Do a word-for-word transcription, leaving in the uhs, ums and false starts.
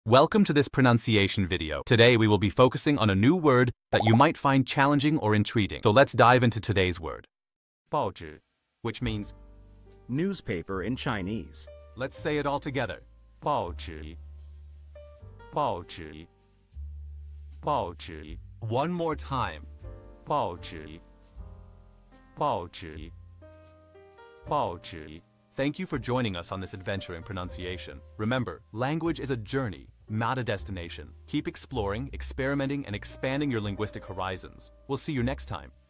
Welcome to this pronunciation video. Today we will be focusing on a new word that you might find challenging or intriguing. So let's dive into today's word. 报纸, which means newspaper in Chinese. Let's say it all together. 报纸,报纸,报纸. One more time. 报纸,报纸,报纸. Thank you for joining us on this adventure in pronunciation. Remember, language is a journey, not a destination. Keep exploring, experimenting, and expanding your linguistic horizons. We'll see you next time.